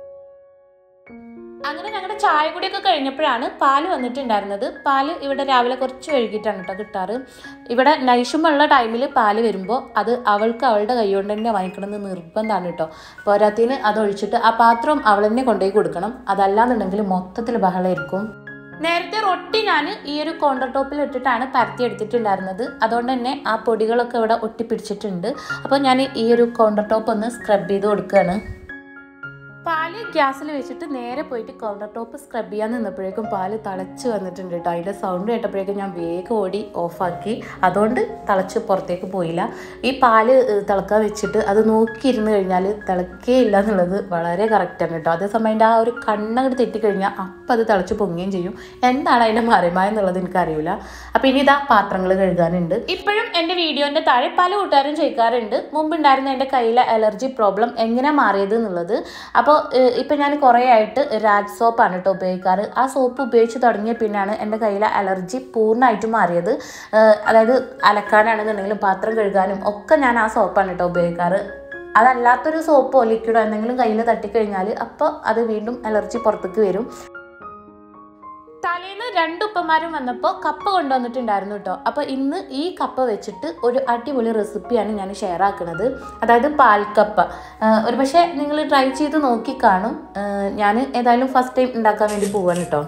അങ്ങനെ ഞങ്ങളുടെ ചായ കുടിയൊക്കെ കഴിഞ്ഞപ്പോഴാണ് പാല് വന്നിട്ടുണ്ടായിരുന്നത്. പാല് ഇവിടെ രാവിലെ കുറച്ച് വൈകിട്ടാണ് കേട്ടോ കിട്ടാറ്. ഇവിടെ നൈഷുമുള്ള ടൈമിൽ പാല് വരുമ്പോൾ അത് അവൾക്ക് അവളുടെ കൈ കൊണ്ട് തന്നെ വാങ്ങിക്കണമെന്ന് നിർബന്ധമാണ് കേട്ടോ. പോരാത്തിന് അതൊഴിച്ചിട്ട് ആ പാത്രം അവൾ തന്നെ കൊണ്ടുപോയി കൊടുക്കണം. അതല്ലാന്നുണ്ടെങ്കിൽ മൊത്തത്തിൽ ബഹളമായിരിക്കും. നേരത്തെ റൊട്ടി ഞാൻ ഈ ഒരു കൗണ്ടർ ടോപ്പിൽ ഇട്ടിട്ടാണ് പരത്തി എടുത്തിട്ടുണ്ടായിരുന്നത്. അതുകൊണ്ട് തന്നെ ആ പൊടികളൊക്കെ ഇവിടെ ഒട്ടിപ്പിടിച്ചിട്ടുണ്ട്. അപ്പോൾ ഞാൻ ഈ ഒരു കൗണ്ടർ ടോപ്പ് ഒന്ന് സ്ക്രബ് ചെയ്ത് കൊടുക്കുകയാണ്. പാല് ഗ്യാസിൽ വെച്ചിട്ട് നേരെ പോയിട്ട് കൗണ്ടർ ടോപ്പ് സ്ക്രബ് ചെയ്യാൻ നിന്നപ്പോഴേക്കും പാല് തിളച്ച് വന്നിട്ടുണ്ട് കേട്ടോ. അതിൻ്റെ സൗണ്ട് കേട്ടപ്പോഴേക്കും ഞാൻ വേഗം ഓടി ഓഫാക്കി. അതുകൊണ്ട് തിളച്ച് പുറത്തേക്ക് പോയില്ല. ഈ പാല് തിളക്കാൻ വെച്ചിട്ട് അത് നോക്കിയിരുന്ന് കഴിഞ്ഞാൽ തിളക്കേയില്ല എന്നുള്ളത് വളരെ കറക്റ്റാണ് കേട്ടോ. അതേസമയം അതിൻ്റെ ആ ഒരു കണ്ണങ്ങോട്ട് തെറ്റിക്കഴിഞ്ഞാൽ അപ്പം അത് തിളച്ച് പൊങ്ങുകയും ചെയ്യും. എന്താണ് അതിൻ്റെ മറിമായ എന്നുള്ളത് എനിക്കറിയില്ല. അപ്പോൾ ഇനി ഇതാ പാത്രങ്ങൾ കഴുകാനുണ്ട്. ഇപ്പോഴും എൻ്റെ വീഡിയോൻ്റെ താഴെ പല കൂട്ടുകാരും ചോദിക്കാറുണ്ട് മുമ്പുണ്ടായിരുന്ന എൻ്റെ കയ്യിലെ അലർജി പ്രോബ്ലം എങ്ങനെ മാറിയത് എന്നുള്ളത്. അപ്പോൾ ഇപ്പം ഞാൻ കുറേ ആയിട്ട് രാജ് സോപ്പാണ് കേട്ടോ ഉപയോഗിക്കാറ്. ആ സോപ്പ് ഉപയോഗിച്ച് തുടങ്ങിയ പിന്നെയാണ് എൻ്റെ കയ്യിലെ അലർജി പൂർണ്ണമായിട്ടും മാറിയത്. അതായത് അലക്കാനാണെന്നുണ്ടെങ്കിലും പാത്രം കഴുകാനും ഒക്കെ ഞാൻ ആ സോപ്പാണ് കേട്ടോ ഉപയോഗിക്കാറ്. അതല്ലാത്തൊരു സോപ്പോ ലിക്വിഡോ എന്തെങ്കിലും കയ്യിൽ തട്ടിക്കഴിഞ്ഞാൽ അപ്പോൾ അത് വീണ്ടും അലർജി പുറത്തേക്ക് വരും. തലേന്ന് 2 ഉപ്പമാരും വന്നപ്പോൾ കപ്പ കൊണ്ടുവന്നിട്ടുണ്ടായിരുന്നു കേട്ടോ. അപ്പോൾ ഇന്ന് ഈ കപ്പ വെച്ചിട്ട് ഒരു അടിപൊളി റെസിപ്പിയാണ് ഞാൻ ഷെയർ ആക്കുന്നത്. അതായത് പാൽക്കപ്പ. ഒരു പക്ഷേ നിങ്ങൾ ട്രൈ ചെയ്ത് നോക്കി കാണും. ഞാൻ ഏതായാലും ഫസ്റ്റ് ടൈം ഉണ്ടാക്കാൻ വേണ്ടി പോവാണ് കേട്ടോ.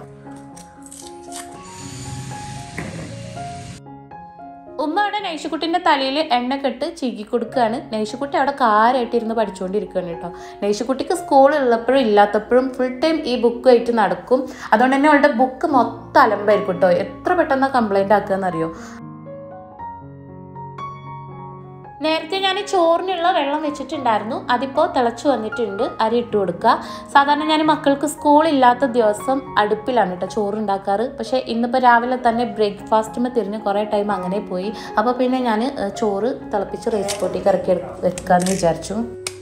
ഉമ്മ അവിടെ നൈഷുക്കുട്ടിൻ്റെ തലയിൽ എണ്ണ കെട്ട് ചീകി കൊടുക്കുകയാണ്. നൈഷുക്കുട്ടി അവിടെ കാര്യമായിട്ടിരുന്ന് പഠിച്ചുകൊണ്ടിരിക്കുകയാണ് കേട്ടോ. നൈഷുക്കുട്ടിക്ക് സ്കൂളുള്ളപ്പോഴും ഇല്ലാത്തപ്പോഴും ഫുൾ ടൈം ഈ ബുക്ക് ആയിട്ട് നടക്കും. അതുകൊണ്ട് തന്നെ അവളുടെ ബുക്ക് മൊത്തം അലമ്പായിരിക്കും കേട്ടോ. എത്ര പെട്ടെന്ന് കംപ്ലൈൻറ്റ് ആക്കുകയെന്നറിയോ. നേരത്തെ ഞാൻ ചോറിനുള്ള വെള്ളം വെച്ചിട്ടുണ്ടായിരുന്നു. അതിപ്പോൾ തിളച്ച് വന്നിട്ടുണ്ട്. അരി ഇട്ട് കൊടുക്കുക. സാധാരണ ഞാൻ മക്കൾക്ക് സ്കൂളില്ലാത്ത ദിവസം അടുപ്പിലാണ് കേട്ടോ ചോറുണ്ടാക്കാറ്. പക്ഷേ ഇന്നിപ്പോൾ രാവിലെ തന്നെ ബ്രേക്ക്ഫാസ്റ്റുമ്പോൾ തിരിഞ്ഞ് കുറേ ടൈം അങ്ങനെ പോയി. അപ്പോൾ പിന്നെ ഞാൻ ചോറ് തിളപ്പിച്ച് റൈസ് പോട്ടിക്ക് ഇറക്കി വെക്കാമെന്ന് വിചാരിച്ചു.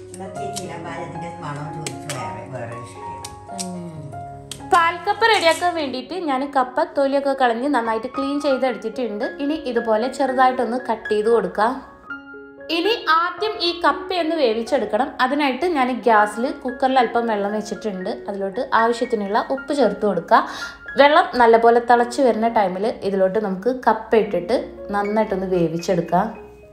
പാൽക്കപ്പ റെഡിയാക്കാൻ വേണ്ടിയിട്ട് ഞാൻ കപ്പ തൊലിയൊക്കെ കളഞ്ഞ് നന്നായിട്ട് ക്ലീൻ ചെയ്തെടുത്തിട്ടുണ്ട്. ഇനി ഇതുപോലെ ചെറുതായിട്ടൊന്ന് കട്ട് ചെയ്ത് കൊടുക്കാം. ഇനി ആദ്യം ഈ കപ്പയൊന്ന് വേവിച്ചെടുക്കണം. അതിനായിട്ട് ഞാൻ ഗ്യാസിൽ കുക്കറിൽ അല്പം വെള്ളം വെച്ചിട്ടുണ്ട്. അതിലോട്ട് ആവശ്യത്തിനുള്ള ഉപ്പ് ചേർത്ത് കൊടുക്കുക. വെള്ളം നല്ലപോലെ തിളച്ച് വരുന്ന ടൈമിൽ ഇതിലോട്ട് നമുക്ക് കപ്പ ഇട്ടിട്ട് നന്നായിട്ടൊന്ന് വേവിച്ചെടുക്കാം.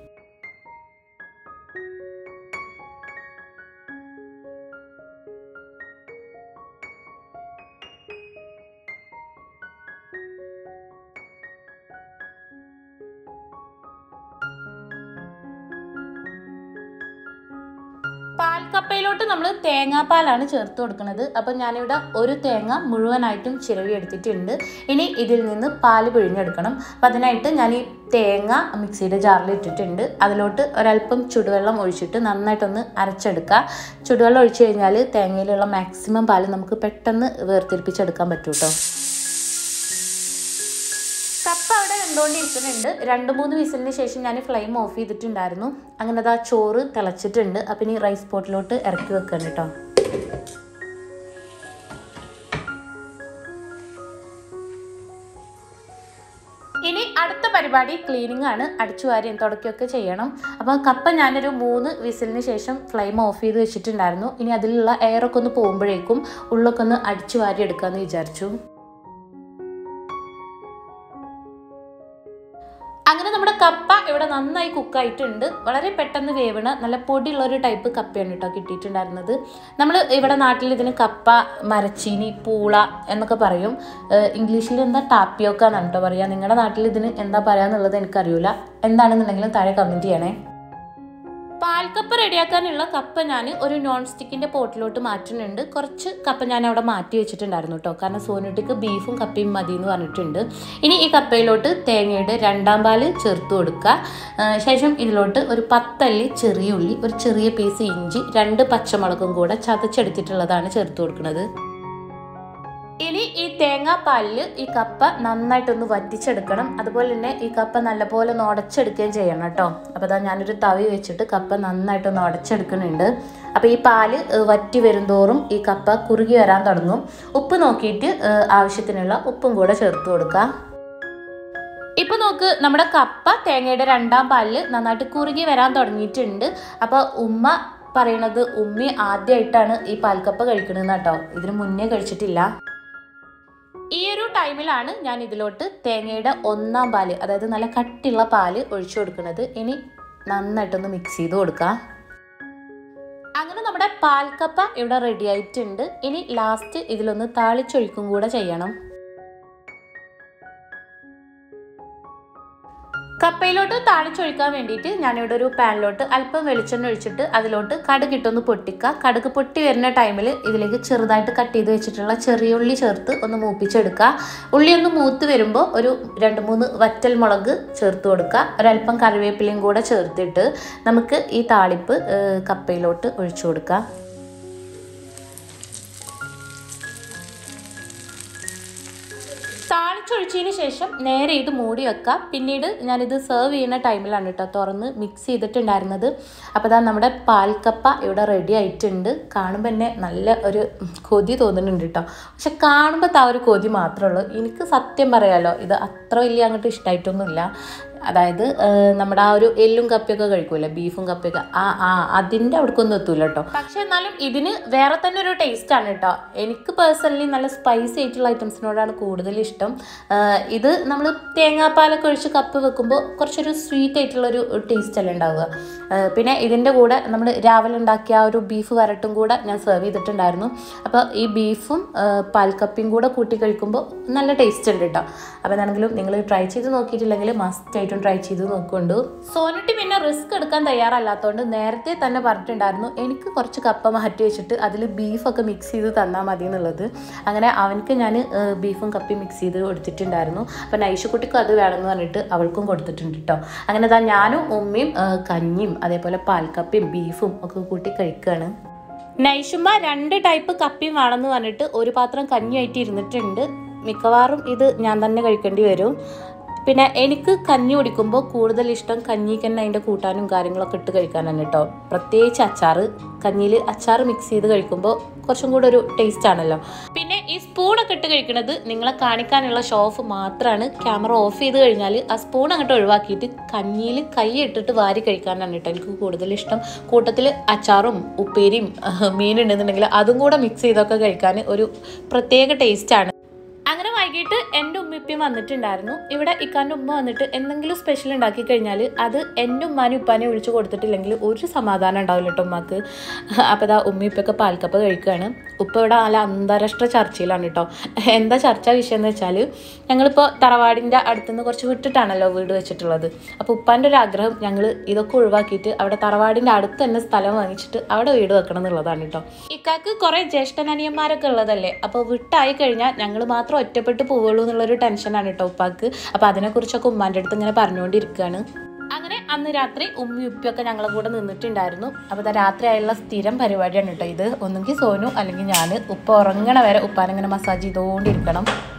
പാൽക്കപ്പയിലോട്ട് നമ്മൾ തേങ്ങാപ്പാലാണ് ചേർത്ത് കൊടുക്കുന്നത്. അപ്പം ഞാനിവിടെ ഒരു തേങ്ങ മുഴുവനായിട്ടും ചിരവി എടുത്തിട്ടുണ്ട്. ഇനി ഇതിൽ നിന്ന് പാല് പിഴിഞ്ഞെടുക്കണം. അപ്പം അതിനായിട്ട് ഞാൻ ഈ തേങ്ങ മിക്സിയുടെ ജാറിൽ ഇട്ടിട്ടുണ്ട്. അതിലോട്ട് ഒരല്പം ചുടുവെള്ളം ഒഴിച്ചിട്ട് നന്നായിട്ടൊന്ന് അരച്ചെടുക്കുക. ചുടുവെള്ളം ഒഴിച്ച് കഴിഞ്ഞാൽ തേങ്ങയിലുള്ള മാക്സിമം പാല് നമുക്ക് പെട്ടെന്ന് വേർതിരിപ്പിച്ചെടുക്കാൻ പറ്റും കേട്ടോ. കപ്പ അവിടെ വെന്തുകൊണ്ടിരിക്കുന്നുണ്ട്. 2-3 വിസിലിന് ശേഷം ഞാൻ ഫ്ലെയിം ഓഫ് ചെയ്തിട്ടുണ്ടായിരുന്നു. അങ്ങനെ അതാ ചോറ് തിളച്ചിട്ടുണ്ട്. അപ്പം ഇനി റൈസ് പോട്ടിലോട്ട് ഇറക്കി വെക്കണം കേട്ടോ. ഇനി അടുത്ത പരിപാടി ക്ലീനിങ് ആണ്. അടിച്ചു വാരിയും തുടക്കുകയൊക്കെ ചെയ്യണം. അപ്പോൾ കപ്പ ഞാനൊരു 3 വിസിലിന് ശേഷം ഫ്ലെയിം ഓഫ് ചെയ്ത് വെച്ചിട്ടുണ്ടായിരുന്നു. ഇനി അതിലുള്ള എയറൊക്കെ ഒന്ന് പോകുമ്പോഴേക്കും ഉള്ളൊക്കെ ഒന്ന് അടിച്ചു വാരി എടുക്കാമെന്ന് വിചാരിച്ചു. അങ്ങനെ നമ്മുടെ കപ്പ ഇവിടെ നന്നായി കുക്കായിട്ടുണ്ട്. വളരെ പെട്ടെന്ന് വേവണ നല്ല പൊടിയുള്ളൊരു ടൈപ്പ് കപ്പയാണ് കേട്ടോ കിട്ടിയിട്ടുണ്ടായിരുന്നത്. നമ്മൾ ഇവിടെ നാട്ടിൽ ഇതിന് കപ്പ, മരച്ചീനി, പൂള എന്നൊക്കെ പറയും. ഇംഗ്ലീഷിൽ എന്താ ടാപ്പിയോക്ക എന്നാണ് കേട്ടോ പറയുക. നിങ്ങളുടെ നാട്ടിൽ ഇതിന് എന്താ പറയുക എന്നുള്ളത് എനിക്കറിയില്ല. എന്താണെന്നുണ്ടെങ്കിലും താഴെ കമൻറ്റ് ചെയ്യണേ. പാൽക്കപ്പ റെഡിയാക്കാനുള്ള കപ്പ ഞാൻ ഒരു നോൺ സ്റ്റിക്കിൻ്റെ പോട്ടിലോട്ട് മാറ്റുന്നുണ്ട്. കുറച്ച് കപ്പ ഞാൻ അവിടെ മാറ്റി വെച്ചിട്ടുണ്ടായിരുന്നു കേട്ടോ. കാരണം സോനുട്ടിക്ക് ബീഫും കപ്പയും മതി എന്ന് പറഞ്ഞിട്ടുണ്ട്. ഇനി ഈ കപ്പയിലോട്ട് തേങ്ങയുടെ 2ാം പാല് ചേർത്ത് കൊടുക്കുക. ശേഷം ഇതിലോട്ട് ഒരു 10 അല്ലി ചെറിയ ഉള്ളി, ഒരു ചെറിയ പീസ് ഇഞ്ചി, 2 പച്ചമുളകും കൂടെ ചതച്ചെടുത്തിട്ടുള്ളതാണ് ചേർത്ത് കൊടുക്കുന്നത്. ഇനി ഈ തേങ്ങാപ്പാലിൽ ഈ കപ്പ നന്നായിട്ടൊന്ന് വറ്റിച്ചെടുക്കണം. അതുപോലെ തന്നെ ഈ കപ്പ നല്ലപോലെ ഒന്ന് ഉടച്ചെടുക്കുകയും ചെയ്യണം കേട്ടോ. അപ്പോൾ അതാ ഞാനൊരു തവി വെച്ചിട്ട് കപ്പ നന്നായിട്ടൊന്ന് ഉടച്ചെടുക്കുന്നുണ്ട്. അപ്പോൾ ഈ പാല് വറ്റി വരുംതോറും ഈ കപ്പ കുറുകി വരാൻ തുടങ്ങും. ഉപ്പ് നോക്കിയിട്ട് ആവശ്യത്തിനുള്ള ഉപ്പും കൂടെ ചേർത്ത് കൊടുക്കുക. ഇപ്പോൾ നോക്ക്, നമ്മുടെ കപ്പ തേങ്ങയുടെ 2ാം പാലിൽ നന്നായിട്ട് കുറുകി വരാൻ തുടങ്ങിയിട്ടുണ്ട്. അപ്പോൾ ഉമ്മ പറയണത് ഉമ്മി ആദ്യമായിട്ടാണ് ഈ പാൽക്കപ്പ കഴിക്കണമെന്ന് കേട്ടോ. ഇതിന് മുന്നേ കഴിച്ചിട്ടില്ല. ഈ ഒരു ടൈമിലാണ് ഞാൻ ഇതിലോട്ട് തേങ്ങയുടെ 1ാം പാല്, അതായത് നല്ല കട്ടിയുള്ള പാല് ഒഴിച്ചു കൊടുക്കുന്നത്. ഇനി നന്നായിട്ടൊന്ന് മിക്സ് ചെയ്ത് കൊടുക്കുക. അങ്ങനെ നമ്മുടെ പാൽക്കപ്പ ഇവിടെ റെഡി ആയിട്ടുണ്ട്. ഇനി ലാസ്റ്റ് ഇതിലൊന്ന് താളിച്ചൊഴിക്കും കൂടെ ചെയ്യണം. കപ്പയിലോട്ട് താളിച്ചൊഴിക്കാൻ വേണ്ടിയിട്ട് ഞാനിവിടെ ഒരു പാനിലോട്ട് അല്പം വെളിച്ചെണ്ണ ഒഴിച്ചിട്ട് അതിലോട്ട് കടുകിട്ടൊന്ന് പൊട്ടിക്കുക. കടുക് പൊട്ടി വരുന്ന ടൈമിൽ ഇതിലേക്ക് ചെറുതായിട്ട് കട്ട് ചെയ്ത് വെച്ചിട്ടുള്ള ചെറിയ ഉള്ളി ചേർത്ത് ഒന്ന് മൂപ്പിച്ചെടുക്കുക. ഉള്ളി ഒന്ന് മൂത്ത് വരുമ്പോൾ ഒരു 2-3 വറ്റൽ മുളക് ചേർത്ത് കൊടുക്കുക. ഒരല്പം കറിവേപ്പിലയും കൂടെ ചേർത്തിട്ട് നമുക്ക് ഈ താളിപ്പ് കപ്പയിലോട്ട് ഒഴിച്ചു കൊടുക്കുക. താളിച്ചൊഴിച്ചതിന് ശേഷം നേരെ ഇത് മൂടി വെക്കാം. പിന്നീട് ഞാനിത് സെർവ് ചെയ്യുന്ന ടൈമിലാണ് കേട്ടോ തുറന്ന് മിക്സ് ചെയ്തിട്ടുണ്ടായിരുന്നത്. അപ്പോൾ അതാ നമ്മുടെ പാൽക്കപ്പ ഇവിടെ റെഡി ആയിട്ടുണ്ട്. കാണുമ്പോൾ തന്നെ നല്ല ഒരു കൊതി തോന്നുന്നുണ്ട് കേട്ടോ. പക്ഷെ കാണുമ്പോൾ ഒരു കൊതി മാത്രമേ ഉള്ളൂ. എനിക്ക് സത്യം പറയാലോ, ഇത് അത്ര വലിയ അങ്ങോട്ട് ഇഷ്ടമായിട്ടൊന്നുമില്ല. അതായത് നമ്മുടെ ആ ഒരു എല്ലും കപ്പയൊക്കെ കഴിക്കൂല്ലേ, ബീഫും കപ്പയൊക്കെ, അതിൻ്റെ അവിടേക്കൊന്നും എത്തൂല കേട്ടോ. പക്ഷെ എന്നാലും ഇതിന് വേറെ തന്നെ ഒരു ടേസ്റ്റാണ് കേട്ടോ. എനിക്ക് പേഴ്സണലി നല്ല സ്പൈസി ആയിട്ടുള്ള ഐറ്റംസിനോടാണ് കൂടുതൽ ഇഷ്ടം. ഇത് നമ്മൾ തേങ്ങാപ്പാലൊക്കെ ഒഴിച്ച് കപ്പ് വെക്കുമ്പോൾ കുറച്ചൊരു സ്വീറ്റ് ആയിട്ടുള്ളൊരു ടേസ്റ്റ് അല്ലേ ഉണ്ടാവുക. പിന്നെ ഇതിൻ്റെ കൂടെ നമ്മൾ രാവിലെ ഉണ്ടാക്കിയ ആ ഒരു ബീഫ് വരട്ടും കൂടെ ഞാൻ സെർവ് ചെയ്തിട്ടുണ്ടായിരുന്നു. അപ്പോൾ ഈ ബീഫും പാൽക്കപ്പയും കൂടെ കൂട്ടി കഴിക്കുമ്പോൾ നല്ല ടേസ്റ്റ് ഉണ്ട് കേട്ടോ. അപ്പോൾ എന്താണെങ്കിലും നിങ്ങൾ ട്രൈ ചെയ്ത് നോക്കിയിട്ടില്ലെങ്കിൽ മസ്റ്റ് ട്രൈ ചെയ്ത് നോക്കുന്നുണ്ട്. സോനുട്ടി പിന്നെ റിസ്ക് എടുക്കാൻ തയ്യാറല്ലാത്തതുകൊണ്ട് നേരത്തെ തന്നെ പറഞ്ഞിട്ടുണ്ടായിരുന്നു എനിക്ക് കുറച്ച് കപ്പ മാറ്റി വെച്ചിട്ട് അതിൽ ബീഫൊക്കെ മിക്സ് ചെയ്ത് തന്നാൽ മതി എന്നുള്ളത്. അങ്ങനെ അവനക്ക് ഞാൻ ബീഫും കപ്പയും മിക്സ് ചെയ്ത് കൊടുത്തിട്ടുണ്ടായിരുന്നു. അപ്പോൾ നൈഷുക്കുട്ടിക്കും അത് വേണമെന്ന് പറഞ്ഞിട്ട് അവൾക്കും കൊടുത്തിട്ടുണ്ട് കേട്ടോ. അങ്ങനെ അതാ ഞാനും ഉമ്മയും കഞ്ഞിയും അതേപോലെ പാൽക്കപ്പയും ബീഫും ഒക്കെ കൂട്ടി കഴിക്കുകയാണ്. നൈഷുമ്മ 2 ടൈപ്പ് കപ്പയും വേണമെന്ന് പറഞ്ഞിട്ട് ഒരു പാത്രം കഞ്ഞിയായിട്ട് ഇരുന്നിട്ടുണ്ട്. മിക്കവാറും ഇത് ഞാൻ തന്നെ കഴിക്കേണ്ടി വരും. പിന്നെ എനിക്ക് കഞ്ഞി കുടിക്കുമ്പോൾ കൂടുതൽ ഇഷ്ടം കഞ്ഞിക്ക് തന്നെ അതിൻ്റെ കൂട്ടാനും കാര്യങ്ങളൊക്കെ ഇട്ട് കഴിക്കാനാണ് കേട്ടോ. പ്രത്യേകിച്ച് അച്ചാർ, കഞ്ഞിയിൽ അച്ചാർ മിക്സ് ചെയ്ത് കഴിക്കുമ്പോൾ കുറച്ചും കൂടെ ഒരു ടേസ്റ്റ് ആണല്ലോ. പിന്നെ ഈ സ്പൂണൊക്കെ ഇട്ട് കഴിക്കുന്നത് നിങ്ങളെ കാണിക്കാനുള്ള ഷോ ഓഫ് മാത്രമാണ്. ക്യാമറ ഓഫ് ചെയ്ത് കഴിഞ്ഞാൽ ആ സ്പൂൺ അങ്ങോട്ട് ഒഴിവാക്കിയിട്ട് കഞ്ഞിയിൽ കൈ ഇട്ടിട്ട് വാരി കഴിക്കാനാണ് കേട്ടോ എനിക്ക് കൂടുതൽ ഇഷ്ടം. കൂട്ടത്തിൽ അച്ചാറും ഉപ്പേരിയും മീനുണ്ടെന്നുണ്ടെങ്കിൽ അതും കൂടെ മിക്സ് ചെയ്തൊക്കെ കഴിക്കാൻ ഒരു പ്രത്യേക ടേസ്റ്റാണ്. അങ്ങനെ വൈകിട്ട് എൻ്റെ ഉമ്മിപ്പയും വന്നിട്ടുണ്ടായിരുന്നു. ഇവിടെ ഇക്കാൻ്റെ ഉമ്മ വന്നിട്ട് എന്തെങ്കിലും സ്പെഷ്യൽ ഉണ്ടാക്കി കഴിഞ്ഞാൽ അത് എൻ്റെ ഉമ്മാനും ഉപ്പാനെ വിളിച്ച് കൊടുത്തിട്ടില്ലെങ്കിൽ ഒരു സമാധാനം ഉണ്ടാവില്ല കേട്ടോ ഉമ്മക്ക്. അപ്പോൾ ഇതാ ഉമ്മിപ്പൊക്കെ പാൽക്കപ്പ് കഴിക്കുകയാണ്. ഉപ്പ ഇവിടെ നല്ല അന്താരാഷ്ട്ര ചർച്ചയിലാണ് കേട്ടോ. എന്താ ചർച്ചാ വിഷയം എന്ന് വെച്ചാൽ ഞങ്ങളിപ്പോൾ തറവാടിൻ്റെ അടുത്തുനിന്ന് കുറച്ച് വിട്ടിട്ടാണല്ലോ വീട് വെച്ചിട്ടുള്ളത്. അപ്പോൾ ഉപ്പാൻ്റെ ഒരു ആഗ്രഹം ഞങ്ങൾ ഇതൊക്കെ ഒഴിവാക്കിയിട്ട് അവിടെ തറവാടിൻ്റെ അടുത്ത് തന്നെ സ്ഥലം വാങ്ങിച്ചിട്ട് അവിടെ വീട് വെക്കണം എന്നുള്ളതാണ് കേട്ടോ. ഇക്കാക്ക് കുറേ ജ്യേഷ്ഠനനിയന്മാരൊക്കെ ഉള്ളതല്ലേ, അപ്പോൾ വിട്ടായി കഴിഞ്ഞാൽ ഞങ്ങൾ മാത്രം ഒറ്റപ്പെട്ട് പോവുള്ളൂ എന്നുള്ളൊരു ടെൻഷനാണ് കേട്ടോ ഉപ്പാക്ക്. അപ്പോൾ അതിനെക്കുറിച്ചൊക്കെ ഉമ്മാൻ്റെ അടുത്ത് ഇങ്ങനെ പറഞ്ഞുകൊണ്ടിരിക്കുകയാണ്. അങ്ങനെ അന്ന് രാത്രി ഉമ്മി ഉപ്പിയൊക്കെ ഞങ്ങളെ കൂടെ നിന്നിട്ടുണ്ടായിരുന്നു. അപ്പോൾ രാത്രി ആയുള്ള സ്ഥിരം പരിപാടിയാണ് കേട്ടോ ഇത്. ഒന്നുകിൽ സോനു അല്ലെങ്കിൽ ഞാൻ ഉപ്പ ഉറങ്ങണ വരെ ഉപ്പാനെങ്ങനെ മസാജ് ചെയ്തുകൊണ്ടിരിക്കണം.